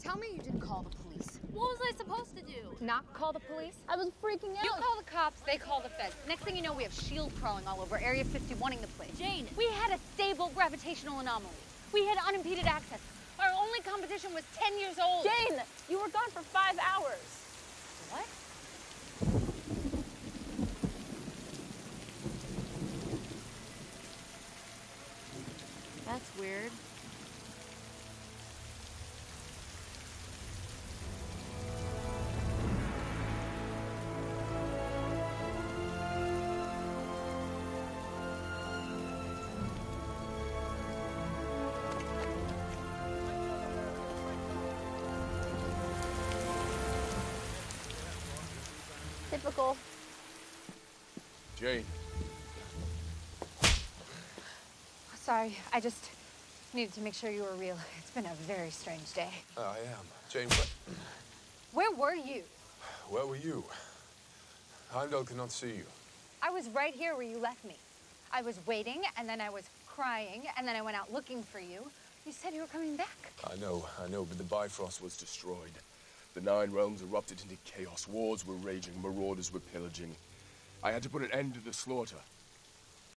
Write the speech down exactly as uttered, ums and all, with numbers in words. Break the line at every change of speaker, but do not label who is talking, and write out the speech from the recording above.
Tell me you didn't call the police.
What was I supposed to do?
Not call the police?
I was freaking out.
You call the cops, they call the feds. Next thing you know, we have SHIELD crawling all over Area fifty-one-ing the place.
Jane.
We had a stable gravitational anomaly. We had unimpeded access. Our only competition was ten years old.
Jane, you were gone for five hours.
What? That's weird.
Typical.
Jane.
Sorry, I just needed to make sure you were real. It's been a very strange day.
Oh, I am. Jane, what?
Where were you?
Where were you? Heimdall could not see you.
I was right here where you left me. I was waiting, and then I was crying, and then I went out looking for you. You said you were coming back.
I know, I know, but the Bifrost was destroyed. The Nine Realms erupted into chaos. Wars were raging. Marauders were pillaging. I had to put an end to the slaughter.